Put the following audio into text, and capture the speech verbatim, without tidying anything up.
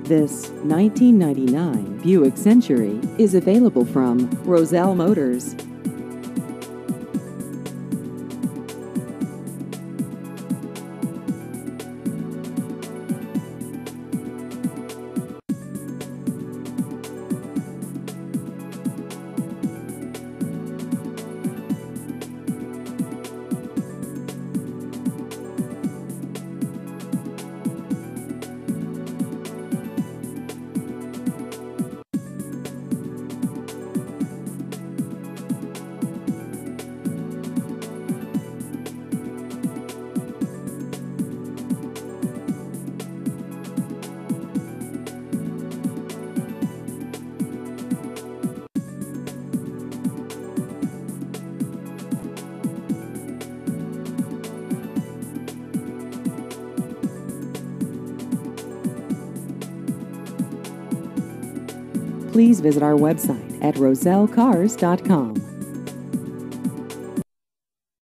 This nineteen ninety-nine Buick Century is available from Roselle Motors. Please visit our website at roselle cars dot com.